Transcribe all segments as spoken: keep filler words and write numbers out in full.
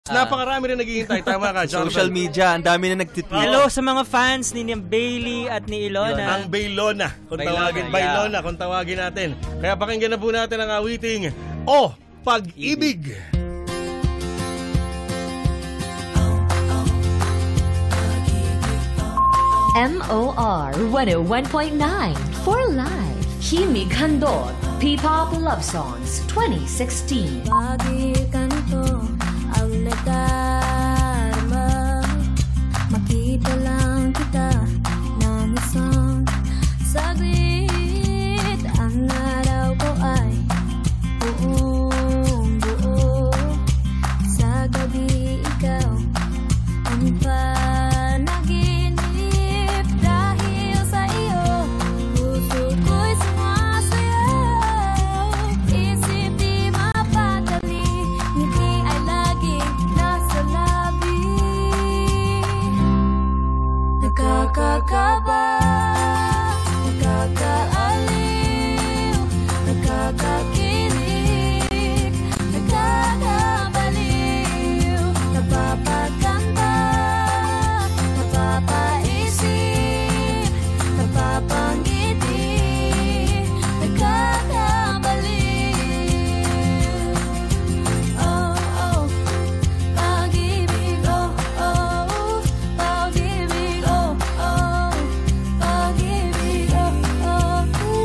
Napakarami rin naghihintay. Tama ka, Jonathan. Social media, ang dami na nagtitweet. Hello sa mga fans ni Bailey at ni Ilona. Ang BAILONA. Kung tawagin, BAILONA, kung tawagin natin. Kaya pakinggan na po natin ang awiting, O, Pag Ibig. M O R one oh one point nine for life. Himig Handog, P-Pop Love Songs twenty sixteen. Pagi kanto ang nadarama, makita lang kita ng isang saglit. Ang araw ko ay buong buo, sa gabi ikaw ang panaginip. Dahil sa iyo, puso ko'y sumasayaw, isip di mapatali, ngiti ay laging nasa labi. Nakakakaba, nakakaaliw, nakakakilig, nakakabaliw, napapaganda, napapaisip, napapangiti, nakakabaliw. Oh, oh, pag-ibig, oh, oh, pag-ibig, oh, oh, pag-ibig, oh, oh.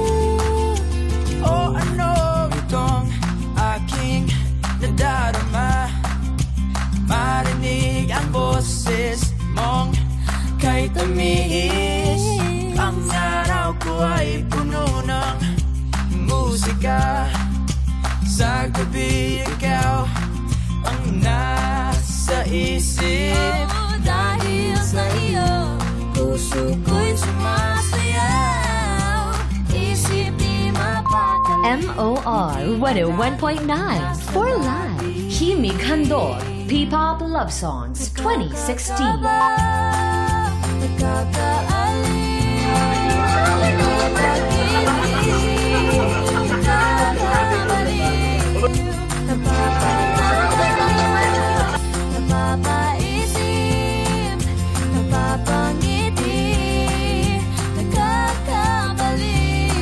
O ano itong aking nadarama, marinig ang boses mong kay tamis. Ang araw ko ay puno ng musika, sa gabi ikaw ang nasa isip. Oh, dahil sa iyo, puso ko'y sumasayaw, isip di mapatali. M O R one oh one point nine for life. Himig Handog, P-Pop Love Songs twenty sixteen. Nakakaaliw, nakakakilig, nakakabaliw, napapaganda, napapaisip, napapangiti, nakakabaliw.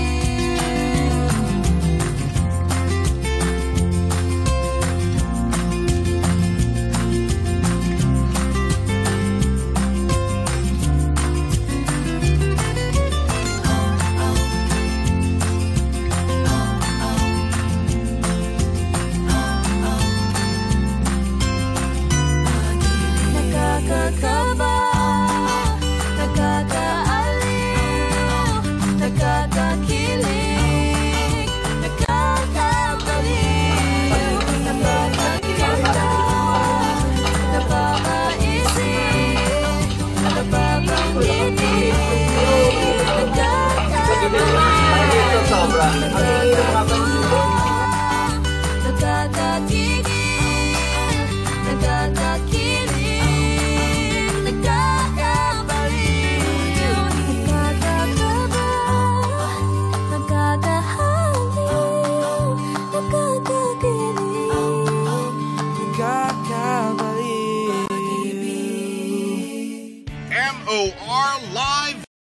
Nakakakaba, nakakaaliw, nakakakilig, nakakabaliw, napapaganda, napapaisip, napapangiti, nakakabaliw, nakakatigil, nakakabaliw.